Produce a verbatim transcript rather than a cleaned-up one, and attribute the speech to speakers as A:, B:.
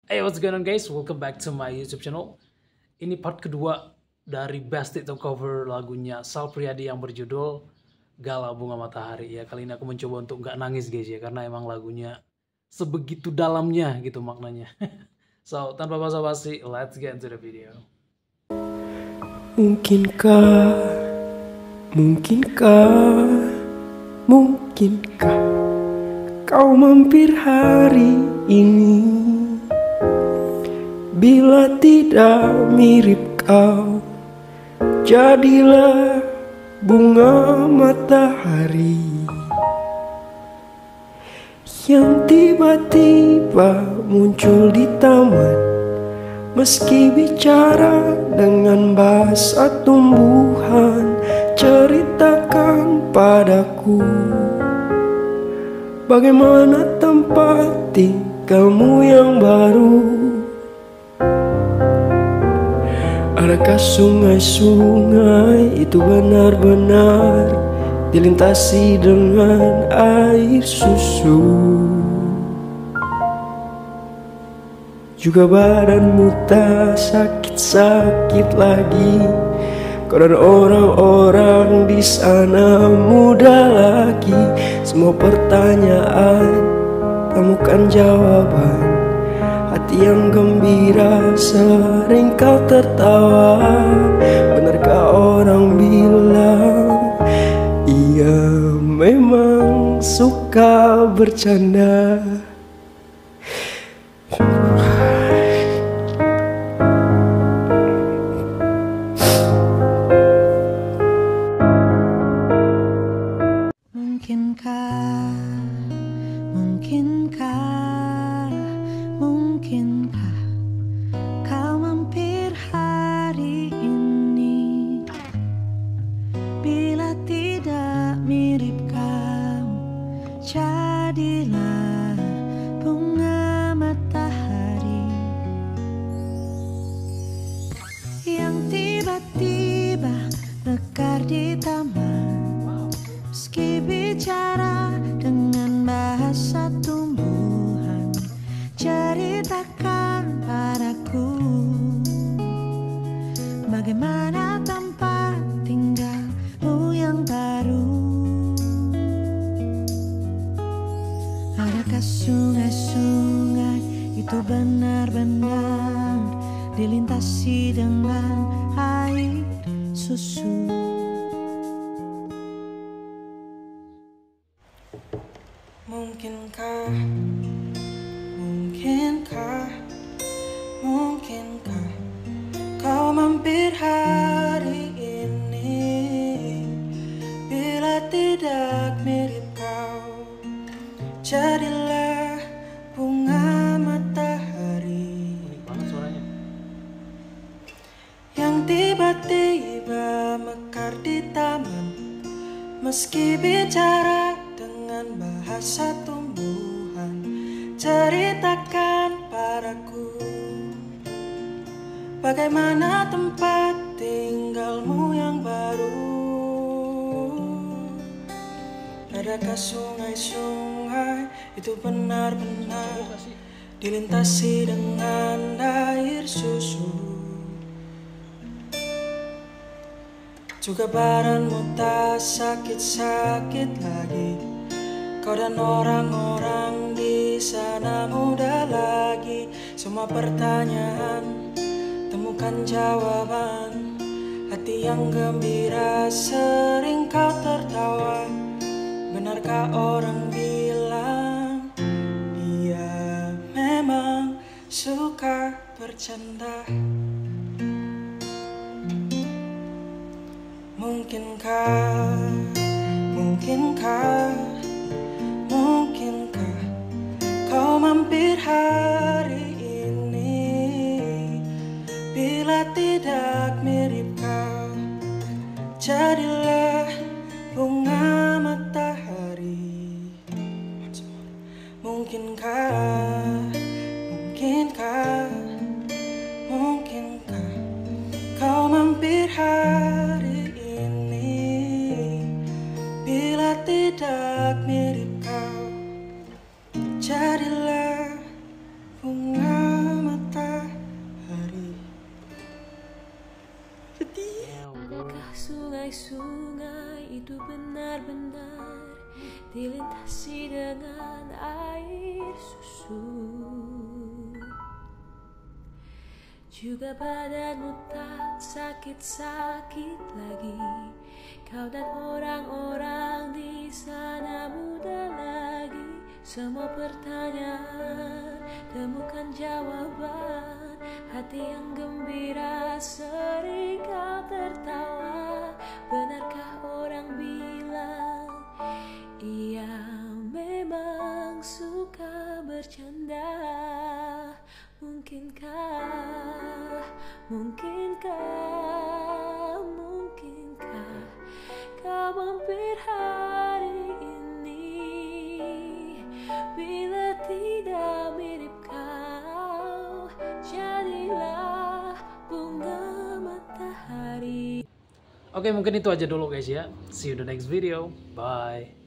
A: Hey, what's going on guys? Welcome back to my YouTube channel. Ini part kedua dari Best TikTok cover lagunya Sal Priadi yang berjudul Gala Bunga Matahari. Ya, kali ini aku mencoba untuk nggak nangis guys ya, karena emang lagunya sebegitu dalamnya gitu maknanya. So, tanpa basa-basi, let's get into the video.
B: Mungkinkah, mungkinkah, mungkinkah kau mampir hari ini? Bila tidak mirip kau, jadilah bunga matahari yang tiba-tiba muncul di taman. Meski bicara dengan bahasa tumbuhan, ceritakan padaku bagaimana tempat tinggalmu yang baru. Adakah sungai-sungai itu benar-benar dilintasi dengan air susu? Juga badanmu tak sakit-sakit lagi. Kau dan orang-orang di sana muda lagi. Semua pertanyaan temukan jawaban. Hati yang gembira sering kau tertawa. Benarkah orang bilang ia memang suka bercanda?
C: Mungkinkah, mungkinkah, mungkinkah kau mampir hari ini? Bila tidak mirip kau, jadilah bunga matahari yang tiba-tiba mekar di taman. Meski bicara dengan bahasa tumbuhan, ceritakan padaku bagaimana tempat tinggalmu yang baru. Adakah sungai-sungai itu benar-benar dilintasi dengan air susu?
B: Mungkinkah, mungkinkah, mungkinkah kau mampir hari ini? Bila tidak mirip kau, jadilah bunga matahari yang tiba-tiba mekar di taman. Meski bicara dengan bahasa tumbuhan, ceritakan padaku bagaimana tempat tinggalmu yang baru. Adakah sungai-sungai itu benar-benar dilintasi dengan air susu? Juga badanmu tak sakit-sakit lagi. Kau dan orang-orang di sana muda lagi. Semua pertanyaan temukan jawaban. Hati yang gembira sering kau tertawa. Benarkah orang bilang dia memang suka bercanda? Mungkinkah, mungkinkah, mungkinkah kau mampir hari ini? Bila tidak mirip kau, jadilah bunga matahari. Mungkinkah, mungkinkah, mungkinkah kau mampir hari ini? Bila tidak mirip kau, jadilah bunga
D: juga badanmu tak sakit-sakit lagi. Kau dan orang-orang di sana muda lagi. Semua pertanyaan temukan jawaban. Hati yang gembira sering kau tertawa. Benarkah orang bilang ia memang suka bercanda? Mungkinkah, mungkinkah, mungkinkah kau mampir hari ini? Bila tidak mirip kau, jadilah bunga matahari.
A: Oke, mungkin itu aja dulu guys ya. See you in the next video. Bye.